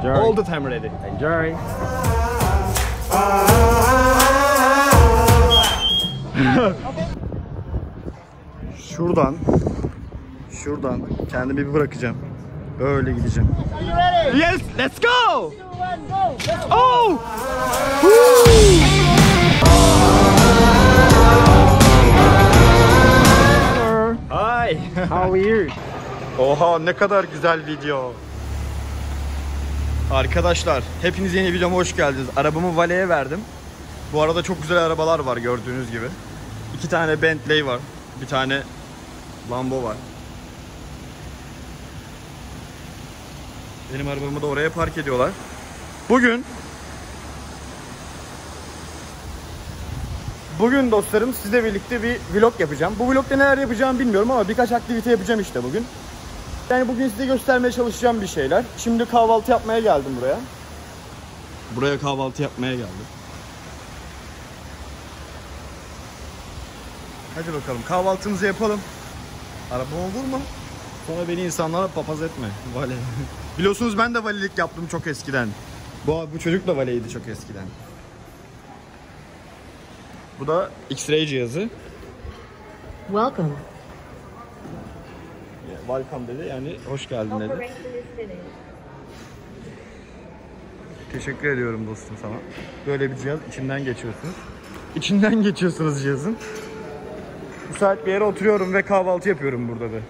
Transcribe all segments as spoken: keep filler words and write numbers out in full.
Enjoy. All the time ready. Enjoy. Şuradan, şuradan kendimi bir bırakacağım. Böyle gideceğim. Yes, let's go. Oh! Hi. How are you? Oha, ne kadar güzel video. Arkadaşlar, hepiniz yeni videoma hoş geldiniz. Arabamı valeye verdim. Bu arada çok güzel arabalar var gördüğünüz gibi. İki tane Bentley var. Bir tane Lambo var. Benim arabamı da oraya park ediyorlar. Bugün Bugün dostlarım sizle birlikte bir vlog yapacağım. Bu vlogda neler yapacağımı bilmiyorum ama birkaç aktivite yapacağım işte bugün. Yani bugün size göstermeye çalışacağım bir şeyler. Şimdi kahvaltı yapmaya geldim buraya. Buraya kahvaltı yapmaya geldim. Hadi bakalım kahvaltımızı yapalım. Araba olur mu? Sonra beni insanlara papaz etme. Vale. Biliyorsunuz ben de valilik yaptım çok eskiden. Bu, bu çocuk da valeydi çok eskiden. Bu da X-ray cihazı. Welcome. Welcome dedi, yani hoş geldin dedi. Teşekkür ediyorum dostum sana. Böyle bir cihaz, içinden geçiyorsunuz. İçinden geçiyorsunuz cihazın. Müsait bir yere oturuyorum ve kahvaltı yapıyorum burada da.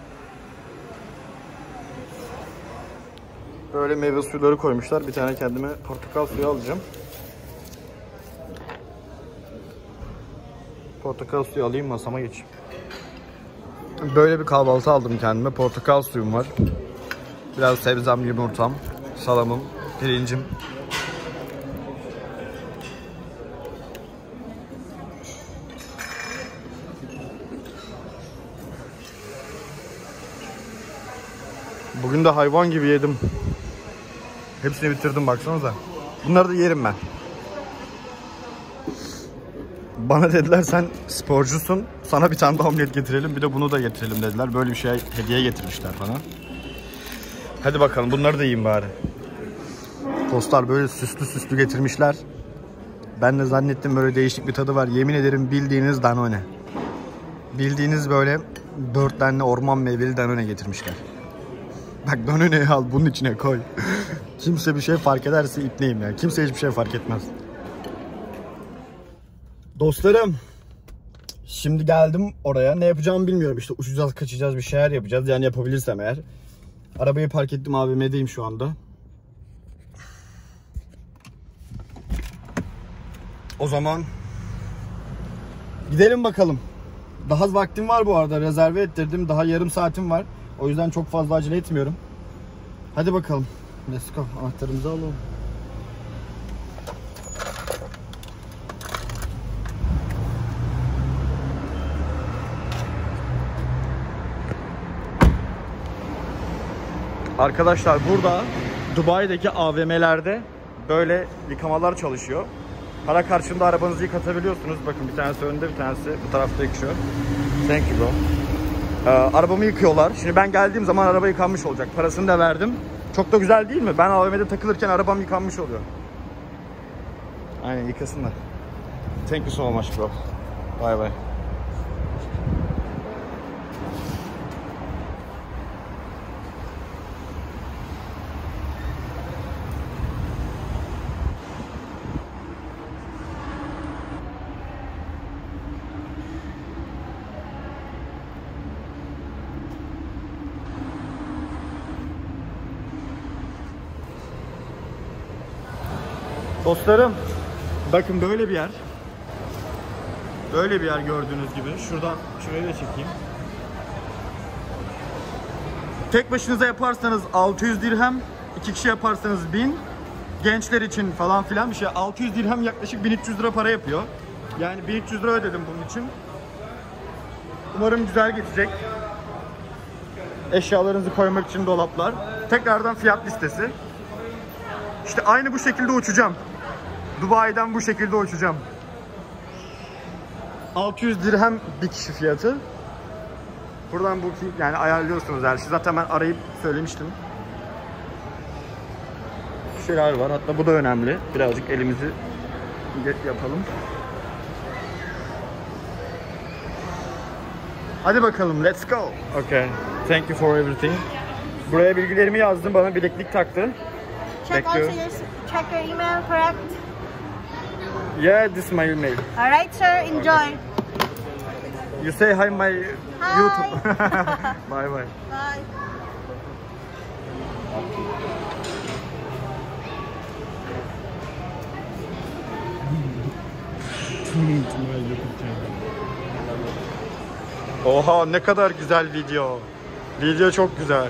Böyle meyve suyları koymuşlar. Bir tane kendime portakal suyu alacağım. Portakal suyu alayım, masama geçeyim. Böyle bir kahvaltı aldım kendime. Portakal suyum var. Biraz sebzem, yumurtam, salamım, pirincim. Bugün de hayvan gibi yedim. Hepsini bitirdim baksanıza. Bunları da yerim ben. Bana dediler sen sporcusun, sana bir tane daha omlet getirelim, bir de bunu da getirelim dediler. Böyle bir şey hediye getirmişler bana. Hadi bakalım bunları da yiyeyim bari. Tostlar böyle süslü süslü getirmişler. Ben de zannettim böyle değişik bir tadı var. Yemin ederim bildiğiniz Danone. Bildiğiniz böyle böğürtlenli orman meyveli Danone getirmişler. Bak Danone'yi al bunun içine koy. Kimse bir şey fark ederse ipneyim ya. Kimse hiçbir şey fark etmez. Dostlarım, şimdi geldim oraya. Ne yapacağımı bilmiyorum. İşte uçacağız, kaçacağız, bir şeyler yapacağız. Yani yapabilirsem eğer. Arabayı park ettim, A V M'deyim şu anda. O zaman gidelim bakalım. Daha vaktim var bu arada. Rezerve ettirdim. Daha yarım saatim var. O yüzden çok fazla acele etmiyorum. Hadi bakalım. Let's go. Anahtarımızı alalım. Arkadaşlar burada Dubai'deki A V M'lerde böyle yıkamalar çalışıyor. Para karşılığında arabanızı yıkatabiliyorsunuz. Bakın bir tanesi önde, bir tanesi bu tarafta yıkıyor. Thank you bro. Ee, arabamı yıkıyorlar. Şimdi ben geldiğim zaman araba yıkanmış olacak. Parasını da verdim. Çok da güzel değil mi? Ben A V M'de takılırken arabam yıkanmış oluyor. Aynen, yıkasınlar. Thank you so much bro. Bye bye. Dostlarım, bakın böyle bir yer. Böyle bir yer gördüğünüz gibi. Şuradan şuraya da çekeyim. Tek başınıza yaparsanız altı yüz dirhem, iki kişi yaparsanız bin. Gençler için falan filan bir şey. altı yüz dirhem yaklaşık bin üç yüz lira para yapıyor. Yani bin üç yüz lira ödedim bunun için. Umarım güzel geçecek. Eşyalarınızı koymak için dolaplar. Tekrardan fiyat listesi. İşte aynı bu şekilde uçacağım. Dubai'den bu şekilde uçacağım. altı yüz dirhem bir kişi fiyatı. Buradan booking yani ayarlıyorsunuz her şeyi. Zaten ben arayıp söylemiştim. şeyler var. Hatta bu da önemli. Birazcık elimizi yapalım. Hadi bakalım, let's go. Okay. Thank you for everything. Buraya bilgilerimi yazdım. Bana bileklik taktı. Check also your, check your email, correct? Yeah, this is my email. Alright, sir. Enjoy. You say hi my Hi. YouTube. Bye bye. Bye. Oha, ne kadar güzel video. Video çok güzel.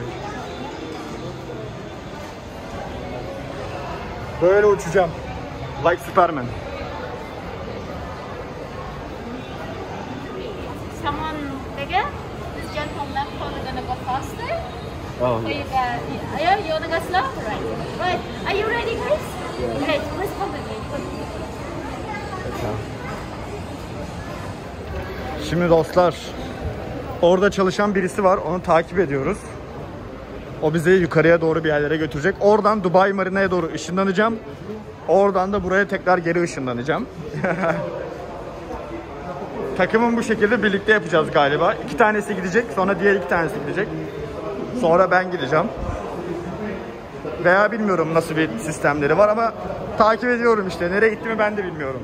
Böyle uçacağım. Like Superman. Someone bigger? This gentleman probably gonna go faster. Oh. So you got, yeah, you wanna go slow? Right. Right. Are you ready, guys? Yeah. Great. Let's go with me. Şimdi dostlar, orada çalışan birisi var. Onu takip ediyoruz. O bizi yukarıya doğru bir yerlere götürecek. Oradan Dubai Marina'ya doğru ışınlanacağım. Oradan da buraya tekrar geri ışınlanacağım. Takımın bu şekilde birlikte yapacağız galiba. İki tanesi gidecek, sonra diğer iki tanesi gidecek. Sonra ben gideceğim. Veya bilmiyorum nasıl bir sistemleri var ama takip ediyorum işte. Nereye gittiğimi ben de bilmiyorum.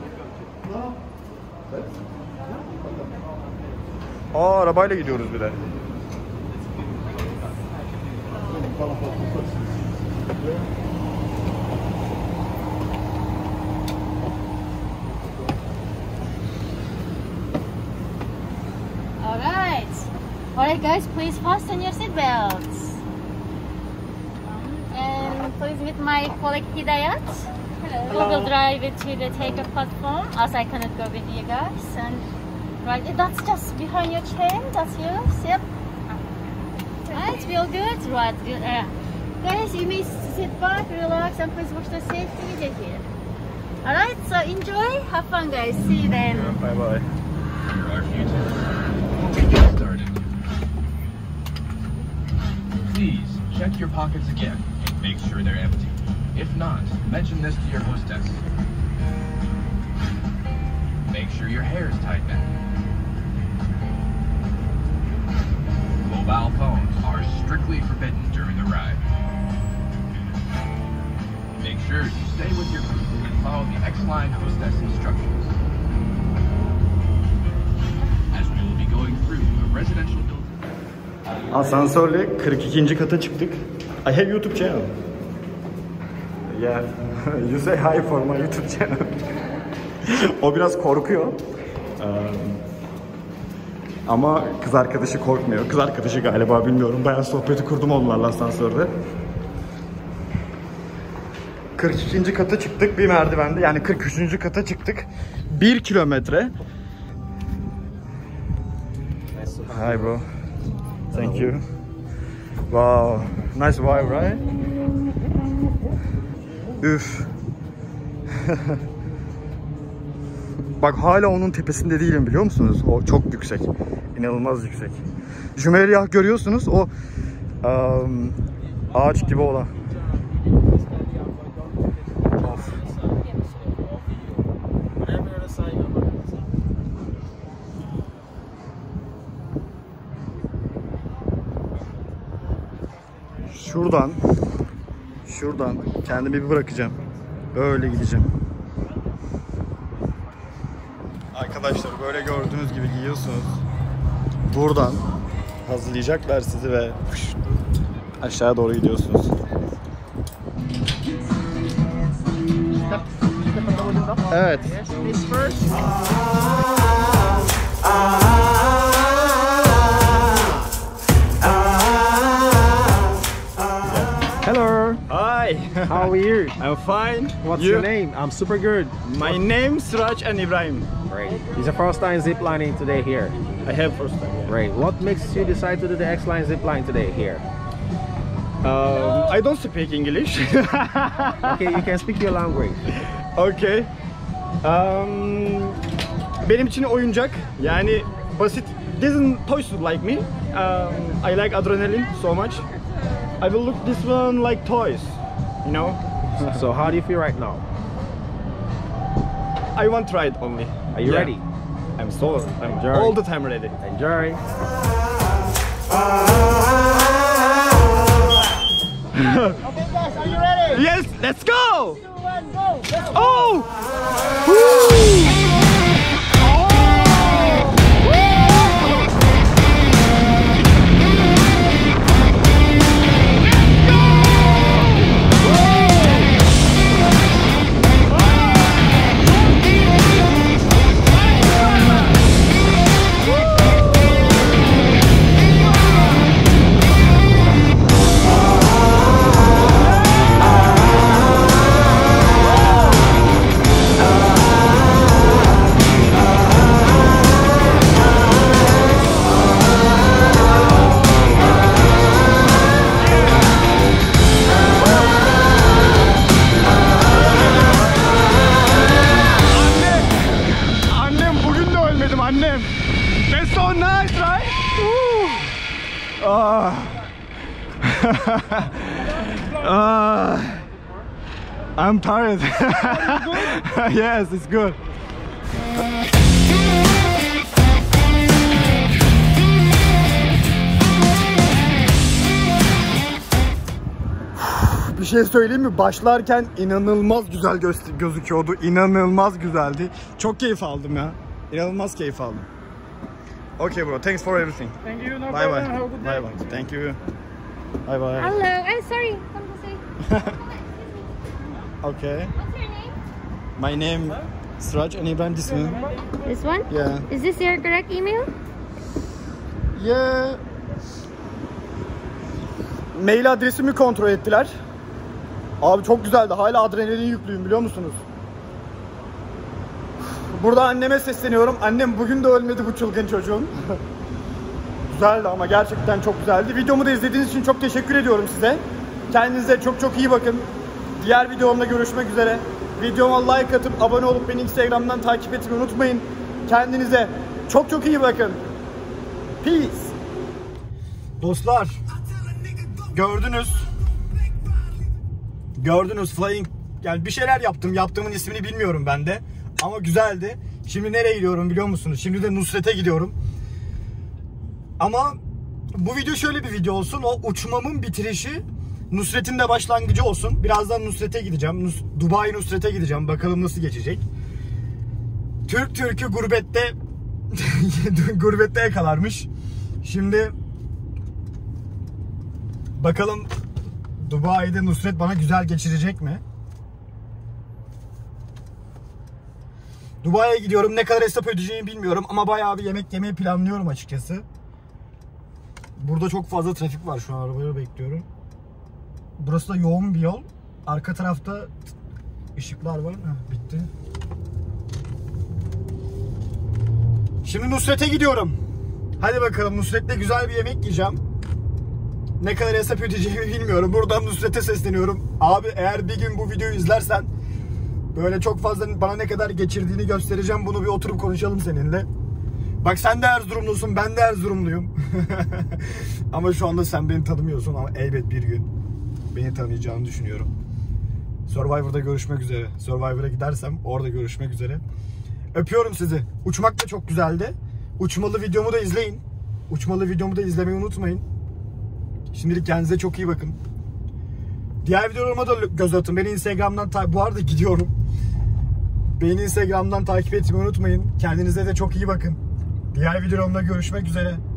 Aa, arabayla gidiyoruz bir de. Alright. Alright, guys, please fasten your seatbelts. And please meet my colleague Hidayat. Hello. We will drive it to the takeoff platform as I cannot go with you guys. And right, that's just behind your chain. That's yours. Yep. Right, feel good. Right, good. Uh, guys, you may sit back, relax, and please watch the safety video here. Alright, so enjoy. Have fun, guys. See you then. Bye bye. Started. Please check your pockets again and make sure they're empty. If not, mention this to your hostess. Make sure your hair is tied back. Mobile phones are strictly forbidden during the ride. Make sure you stay with your group and follow the X-Line hostess instructions. As we will be going through a residential building. Asansörle kırk ikinci kata çıktık. I have YouTube channel. Yeah. You say hi for my YouTube channel. O biraz korkuyor. Um, ama kız arkadaşı korkmuyor. Kız arkadaşı galiba, bilmiyorum. Bayağı sohbeti kurdum onlarla asansörde. kırk ikinci kata çıktık bir merdivende. Yani kırk üçüncü kata çıktık. bir kilometre. Hi bro. Thank you. Wow. Nice vibe, right? Üf. Bak hala onun tepesinde değilim, biliyor musunuz? O çok yüksek. İnanılmaz yüksek. Jumeirah görüyorsunuz, o um, ağaç gibi olan. Of. Şuradan Şuradan kendimi bir bırakacağım. Böyle gideceğim. Arkadaşlar böyle gördüğünüz gibi giyiyorsunuz. Buradan hazırlayacaklar sizi ve aşağı doğru gidiyorsunuz. Evet. Hello. Hi. How are you? I'm fine. What's You? your name? I'm super good. My name is Suraj and Ibrahim. Great. It's your first time ziplining today here. I have first time. Yeah. Great. What makes you decide to do the X-Line zipline today here? Um, I don't speak English. Okay, you can speak your language. Okay. Um, benim için oyuncak. Yani basit. This is toys like me. Um, I like adrenaline so much. I will look this one like toys. You know? So how do you feel right now? I want to try it only. Are you Yeah. ready? I'm so I'm Enjoy. all the time ready. Enjoy. Okay guys, are you ready? Yes, let's go. Two, one, go. Let's go. Oh! Annem bugün de ölmedim annem. That's so nice, right? Woo. Ah. Ah. I'm tired. Yes, it's good. Bir şey söyleyeyim mi? Başlarken inanılmaz güzel gö- gözüküyordu. İnanılmaz güzeldi. Çok keyif aldım ya. İnanılmaz keyif aldım. Okay bro, thanks for everything. Thank you. No Bye problem. bye. Have a good day. Bye bye. Thank you. Bye bye. Hello, I'm sorry. Come to say. Okay. What's your name? My name Siraj and Ibrahim this one. This one? Yeah. Is this your correct email? Yeah. Mail adresimi kontrol ettiler. Abi çok güzeldi. Hala adrenalin yüklüyüm biliyor musunuz? Burada anneme sesleniyorum. Annem bugün de ölmedi bu çılgın çocuğun. Güzeldi ama gerçekten çok güzeldi. Videomu da izlediğiniz için çok teşekkür ediyorum size. Kendinize çok çok iyi bakın. Diğer videomda görüşmek üzere. Videoma like atıp abone olup beni Instagram'dan takip etmeyi unutmayın. Kendinize çok çok iyi bakın. Peace. Dostlar, gördünüz. Gördünüz flying. Yani bir şeyler yaptım. Yaptığımın ismini bilmiyorum ben de. Ama güzeldi. Şimdi nereye gidiyorum biliyor musunuz? Şimdi de Nusret'e gidiyorum. Ama bu video şöyle bir video olsun. O uçmamın bitirişi Nusret'in de başlangıcı olsun. Birazdan Nusret'e gideceğim. Nus Dubai Nusret'e gideceğim. Bakalım nasıl geçecek. Türk Türk'ü gurbette gurbette yakalarmış. Şimdi bakalım Dubai'de Nusret bana güzel geçirecek mi? Dubai'ye gidiyorum. Ne kadar hesap ödeyeceğimi bilmiyorum ama bayağı bir yemek yemeyi planlıyorum açıkçası. Burada çok fazla trafik var, şu an arabayı bekliyorum. Burası da yoğun bir yol. Arka tarafta ışıklar var. Heh, bitti. Şimdi Nusret'e gidiyorum. Hadi bakalım, Nusret'le güzel bir yemek yiyeceğim. Ne kadar hesap ödeyeceğimi bilmiyorum. Buradan Nusret'e sesleniyorum. Abi eğer bir gün bu videoyu izlersen böyle çok fazla bana ne kadar geçirdiğini göstereceğim. Bunu bir oturup konuşalım seninle. Bak sen de Erzurumlusun, ben de Erzurumluyum. Ama şu anda sen beni tanımıyorsun ama elbet bir gün beni tanıyacağını düşünüyorum. Survivor'da görüşmek üzere. Survivor'a gidersem orada görüşmek üzere. Öpüyorum sizi. Uçmak da çok güzeldi. Uçmalı videomu da izleyin. Uçmalı videomu da izlemeyi unutmayın. Şimdilik kendinize çok iyi bakın. Diğer videolarıma da göz atın. Beni Instagram'dan bu arada gidiyorum. Beni Instagram'dan takip etmeyi unutmayın. Kendinize de çok iyi bakın. Diğer videolarımda görüşmek üzere.